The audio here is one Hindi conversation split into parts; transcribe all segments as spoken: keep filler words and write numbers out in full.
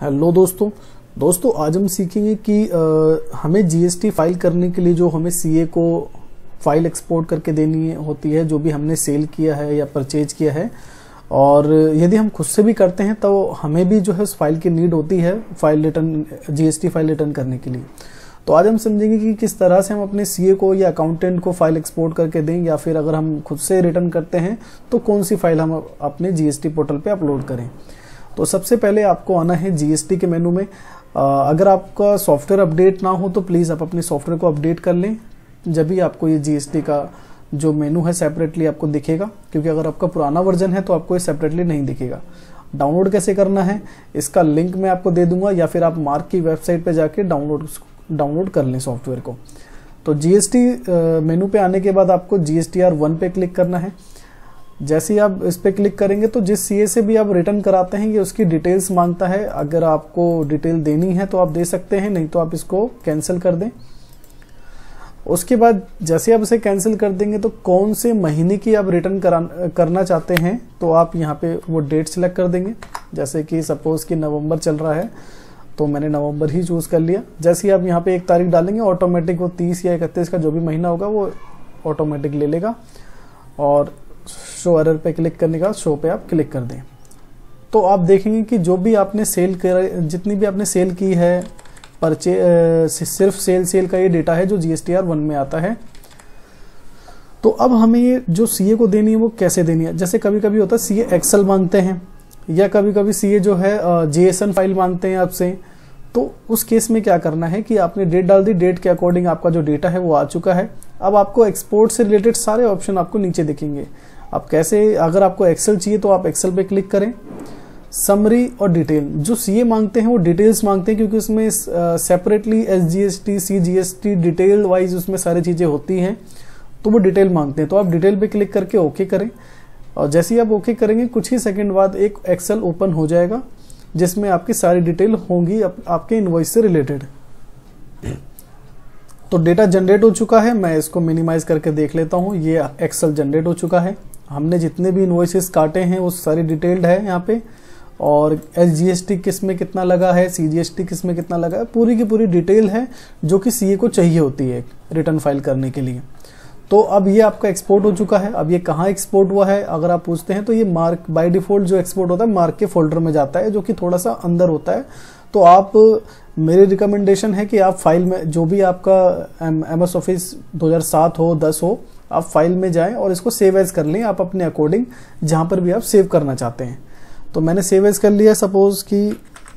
हेलो दोस्तों दोस्तों आज हम सीखेंगे कि आ, हमें जीएसटी फाइल करने के लिए जो हमें सीए को फाइल एक्सपोर्ट करके देनी होती है, जो भी हमने सेल किया है या परचेज किया है, और यदि हम खुद से भी करते हैं तो हमें भी जो है उस फाइल की नीड होती है file return GST file return करने के लिए। तो आज हम समझेंगे कि किस तरह से हम अपने सीए को या अकाउंटेंट को फाइल एक्सपोर्ट करके दें, या फिर अगर हम खुद से रिटर्न करते हैं तो कौन सी फाइल हम अपने जीएसटी पोर्टल पे अपलोड करें। तो सबसे पहले आपको आना है जीएसटी के मेनू में। आ, अगर आपका सॉफ्टवेयर अपडेट ना हो तो प्लीज़ आप अपने सॉफ्टवेयर को अपडेट कर लें, जब भी आपको ये जीएसटी का जो मेनू है सेपरेटली आपको दिखेगा, क्योंकि अगर आपका पुराना वर्जन है तो आपको ये सेपरेटली नहीं दिखेगा। डाउनलोड कैसे करना है इसका लिंक मैं आपको दे दूंगा, या फिर आप मार्क की वेबसाइट पे जाके डाउनलोड डाउनलोड कर लें सॉफ्टवेयर को। तो जीएसटी मेनू पे आने के बाद आपको जीएसटीआर वन पे क्लिक करना है। जैसे ही आप इस पे क्लिक करेंगे तो जिस सीए से भी आप रिटर्न कराते हैं ये उसकी डिटेल्स मांगता है। अगर आपको डिटेल देनी है तो आप दे सकते हैं, नहीं तो आप इसको कैंसिल कर दें। उसके बाद जैसे आप इसे कैंसिल कर देंगे तो कौन से महीने की आप रिटर्न करना चाहते हैं तो आप यहाँ पे वो डेट सिलेक्ट कर देंगे। जैसे कि सपोज कि नवंबर चल रहा है तो मैंने नवंबर ही चूज कर लिया। जैसे ही आप यहाँ पे एक तारीख डालेंगे ऑटोमेटिक वो तीस या इकतीस का जो भी महीना होगा वो ऑटोमेटिक ले लेगा, और शो एरर पे क्लिक करने का शो पे आप क्लिक कर दें। तो आप देखेंगे कि जो भी आपने सेल कर जितनी भी आपने सेल की है परचे सिर्फ सेल सेल का ये डेटा है जो जीएसटीआर वन में आता है। तो अब हमें ये जो सीए को देनी है वो कैसे देनी है। जैसे कभी कभी होता है सीए एक्सेल मांगते हैं, या कभी कभी सीए जो है जेएसएन फाइल मांगते हैं आपसे। तो उस केस में क्या करना है कि आपने डेट डाल दी, डेट के अकॉर्डिंग आपका जो डेटा है वो आ चुका है। अब आपको एक्सपोर्ट से रिलेटेड सारे ऑप्शन आपको नीचे दिखेंगे। आप कैसे, अगर आपको एक्सेल चाहिए तो आप एक्सेल पे क्लिक करें। समरी और डिटेल, जो सीए मांगते हैं वो डिटेल्स मांगते हैं, क्योंकि उसमें separately SGST CGST detail wise उसमें सारी चीजें होती हैं, तो वो डिटेल मांगते हैं। तो आप डिटेल पे क्लिक करके ओके करें, और जैसे ही आप ओके करेंगे कुछ ही सेकंड बाद एक एक्सेल ओपन हो जाएगा जिसमें आपकी सारी डिटेल होंगी आप, आपके इनवॉइस से रिलेटेड। तो डेटा जनरेट हो चुका है, मैं इसको मिनिमाइज करके देख लेता हूँ। ये एक्सेल जनरेट हो चुका है, हमने जितने भी इनवॉइसेस काटे हैं वो सारी डिटेल्ड है यहाँ पे, और एसजीएसटी किस में कितना लगा है, सीजीएसटी किस में कितना लगा है, पूरी की पूरी डिटेल है जो कि सीए को चाहिए होती है रिटर्न फाइल करने के लिए। तो अब ये आपका एक्सपोर्ट हो चुका है। अब ये कहाँ एक्सपोर्ट हुआ है अगर आप पूछते हैं तो ये मार्क बाय डिफॉल्ट जो एक्सपोर्ट होता है मार्क के फोल्डर में जाता है, जो कि थोड़ा सा अंदर होता है। तो आप, मेरी रिकमेंडेशन है कि आप फाइल में जो भी आपका एम एस ऑफिस दो हज़ार सात हो दस हो, आप फाइल में जाएं और इसको सेव एज कर लें आप अपने अकॉर्डिंग, जहां पर भी आप सेव करना चाहते हैं। तो मैंने सेव एज कर लिया सपोज कि,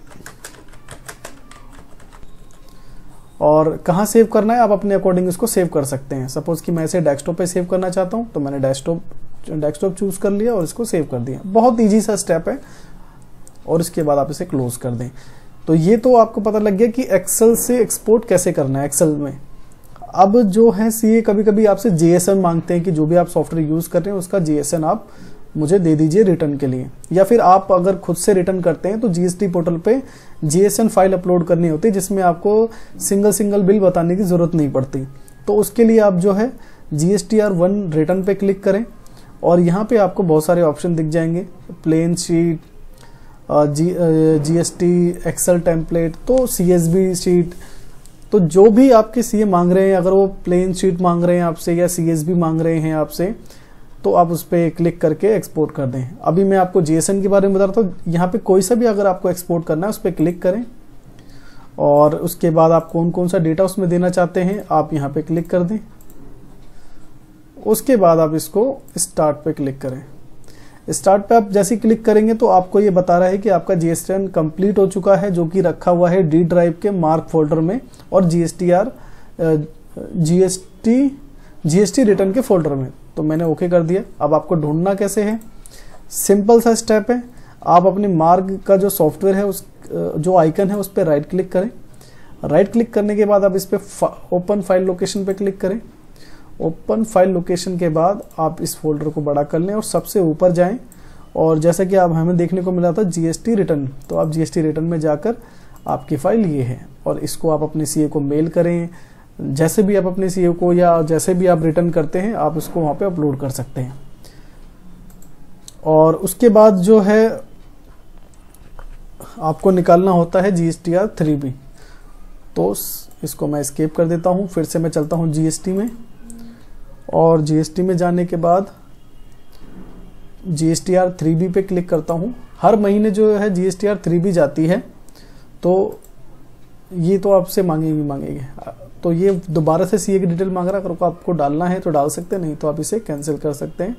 और कहाँ सेव करना है आप अपने अकॉर्डिंग इसको सेव कर सकते हैं। सपोज कि मैं इसे डेस्कटॉप पे सेव करना चाहता हूँ तो मैंने डेस्कटॉप डेस्कटॉप चूज कर लिया और इसको सेव कर दिया। बहुत ईजी सा स्टेप है, और इसके बाद आप इसे क्लोज कर दें। तो ये तो आपको पता लग गया कि एक्सेल से एक्सपोर्ट कैसे करना है एक्सेल में। अब जो है सीए कभी कभी आपसे जेएसएन मांगते हैं कि जो भी आप सॉफ्टवेयर यूज कर रहे हैं उसका जेएसएन आप मुझे दे दीजिए रिटर्न के लिए, या फिर आप अगर खुद से रिटर्न करते हैं तो जीएसटी पोर्टल पे जेएसएन फाइल अपलोड करनी होती है, जिसमें आपको सिंगल सिंगल बिल बताने की जरूरत नहीं पड़ती। तो उसके लिए आप जो है जीएसटीआर वन रिटर्न पे क्लिक करें, और यहाँ पे आपको बहुत सारे ऑप्शन दिख जाएंगे, plain sheet, G GST Excel template, तो सीएसबी शीट। तो जो भी आपके सीए मांग रहे हैं, अगर वो प्लेन शीट मांग रहे हैं आपसे या सीएसबी मांग रहे हैं आपसे, तो आप उस पर क्लिक करके एक्सपोर्ट कर दें। अभी मैं आपको जेएसएन के बारे में बता रहा था, यहाँ पे कोई सा भी अगर आपको एक्सपोर्ट करना है उस पर क्लिक करें, और उसके बाद आप कौन कौन सा डेटा उसमें देना चाहते हैं आप यहाँ पे क्लिक कर दें। उसके बाद आप इसको स्टार्ट पे क्लिक करें। स्टार्ट पे आप जैसे क्लिक करेंगे तो आपको ये बता रहा है कि आपका जीएसटीआर कंप्लीट हो चुका है, जो कि रखा हुआ है डी ड्राइव के मार्क फोल्डर में, और जीएसटीआर जीएसटी जीएसटी रिटर्न के फोल्डर में। तो मैंने ओके कर दिया। अब आपको ढूंढना कैसे है, सिंपल सा स्टेप है। आप अपने मार्क का जो सॉफ्टवेयर है उस जो आइकन है उस पर राइट क्लिक करें। राइट क्लिक करने के बाद आप इस पे ओपन फाइल लोकेशन पे क्लिक करें। ओपन फाइल लोकेशन के बाद आप इस फोल्डर को बड़ा कर लें और सबसे ऊपर जाएं, और जैसा कि आप हमें देखने को मिला था जीएसटी रिटर्न, तो आप जीएसटी रिटर्न में जाकर आपकी फाइल ये है, और इसको आप अपने सीए को मेल करें। जैसे भी आप अपने सीए को या जैसे भी आप रिटर्न करते हैं आप इसको वहां पे अपलोड कर सकते हैं। और उसके बाद जो है आपको निकालना होता है G S T R three B. तो इसको मैं एस्केप कर देता हूँ, फिर से मैं चलता हूँ जी एस टी में, और जी एस टी में जाने के बाद G S T R three B पे क्लिक करता हूँ। हर महीने जो है G S T R three B जाती है, तो ये तो आपसे मांगेगी मांगेगी तो ये दोबारा से सीए की डिटेल मांग रहा है। अगर आपको डालना है तो डाल सकते हैं, नहीं तो आप इसे कैंसिल कर सकते हैं।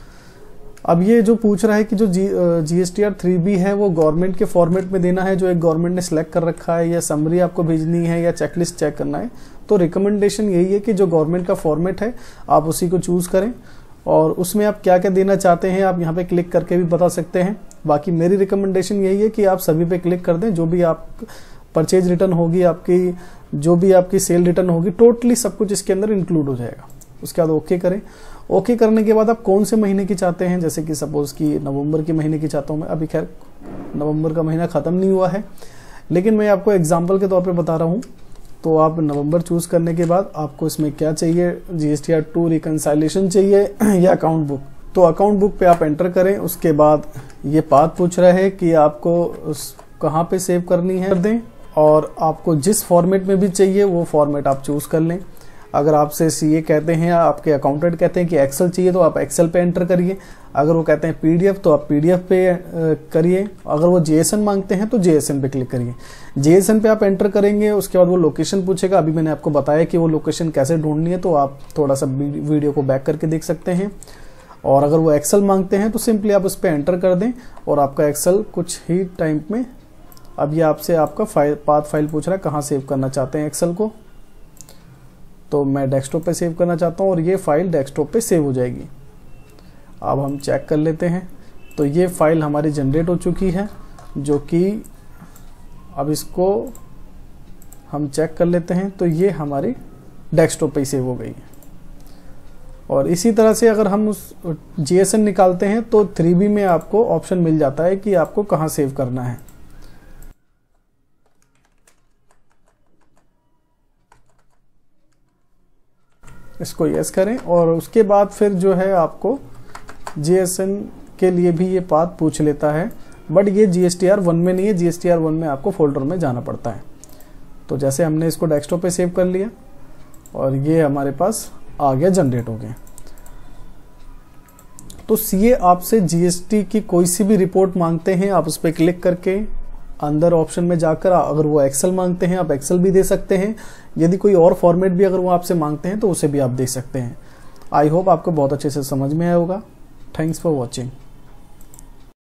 अब ये जो पूछ रहा है कि जो G G S T R three B है वो गवर्नमेंट के फॉर्मेट में देना है जो एक गवर्नमेंट ने सिलेक्ट कर रखा है, या समरी आपको भेजनी है, या चेकलिस्ट चेक करना है। तो रिकमेंडेशन यही है कि जो गवर्नमेंट का फॉर्मेट है आप उसी को चूज करें, और उसमें आप क्या क्या देना चाहते हैं आप यहाँ पे क्लिक करके भी बता सकते हैं। बाकी मेरी रिकमेंडेशन यही है कि आप सभी पे क्लिक कर दें। जो भी आप परचेज रिटर्न होगी, आपकी जो भी आपकी सेल रिटर्न होगी, टोटली सब कुछ इसके अंदर इंक्लूड हो जाएगा। उसके बाद ओके करें। ओके करने के बाद आप कौन से महीने की चाहते हैं, जैसे कि सपोज कि नवंबर के महीने की चाहता हूँ मैं। अभी खैर नवंबर का महीना ख़त्म नहीं हुआ है, लेकिन मैं आपको एग्जाम्पल के तौर पे बता रहा हूँ। तो आप नवंबर चूज़ करने के बाद आपको इसमें क्या चाहिए, G S T R two reconciliation चाहिए या अकाउंट बुक। तो अकाउंट बुक पे आप एंटर करें। उसके बाद ये पाथ पूछ रहा है कि आपको कहाँ पे सेव करनी है, कर दें, और आपको जिस फॉर्मेट में भी चाहिए वो फॉर्मेट आप चूज़ कर लें। अगर आपसे सीए कहते हैं या आपके अकाउंटेंट कहते हैं कि एक्सेल चाहिए तो आप एक्सेल पे एंटर करिए। अगर वो कहते हैं पीडीएफ तो आप पीडीएफ पे करिए। अगर वो जेएसएन मांगते हैं तो जेएसएन पे क्लिक करिए। जेएसएन पे आप एंटर करेंगे, उसके बाद वो लोकेशन पूछेगा। अभी मैंने आपको बताया कि वो लोकेशन कैसे ढूंढनी है, तो आप थोड़ा सा वीडियो को बैक करके देख सकते हैं। और अगर वो एक्सेल मांगते हैं तो सिंपली आप उस पर एंटर कर दें और आपका एक्सेल कुछ ही टाइम में, अब ये आपसे आपका फाइल पाथ फाइल पूछ रहा है कहाँ सेव करना चाहते हैं एक्सेल को। तो मैं डेस्कटॉप पे सेव करना चाहता हूँ और ये फाइल डेस्कटॉप पे सेव हो जाएगी। अब हम चेक कर लेते हैं। तो ये फाइल हमारी जनरेट हो चुकी है, जो कि अब इसको हम चेक कर लेते हैं। तो ये हमारी डेस्कटॉप पे सेव हो गई है। और इसी तरह से अगर हम उस जीएसएन निकालते हैं तो थ्री बी में आपको ऑप्शन मिल जाता है कि आपको कहाँ सेव करना है। इसको यस करें, और उसके बाद फिर जो है आपको जीएसएन के लिए भी ये पाथ पूछ लेता है, बट ये G S T R one में नहीं है। G S T R one में आपको फोल्डर में जाना पड़ता है। तो जैसे हमने इसको डेस्कटॉप पे सेव कर लिया और ये हमारे पास आ गया, जनरेट हो गया। तो सीए आपसे जीएसटी की कोई सी भी रिपोर्ट मांगते हैं, आप उस पर क्लिक करके अंदर ऑप्शन में जाकर, अगर वो एक्सेल मांगते हैं आप एक्सेल भी दे सकते हैं। यदि कोई और फॉर्मेट भी अगर वो आपसे मांगते हैं तो उसे भी आप दे सकते हैं। आई होप आपको बहुत अच्छे से समझ में आया होगा। Thanks for watching.